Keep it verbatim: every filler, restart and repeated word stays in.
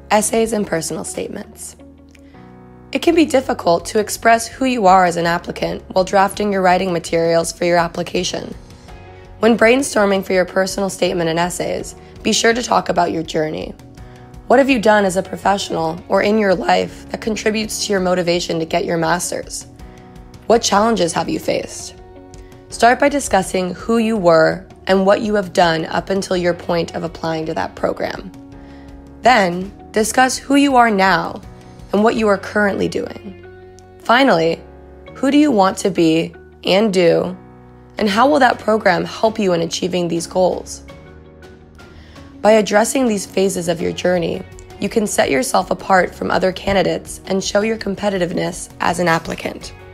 Essays and personal statements. It can be difficult to express who you are as an applicant while drafting your writing materials for your application. When brainstorming for your personal statement and essays, be sure to talk about your journey. What have you done as a professional or in your life that contributes to your motivation to get your master's? What challenges have you faced? Start by discussing who you were and what you have done up until your point of applying to that program. Then, discuss who you are now and what you are currently doing. Finally, who do you want to be and do, and how will that program help you in achieving these goals? By addressing these phases of your journey, you can set yourself apart from other candidates and show your competitiveness as an applicant.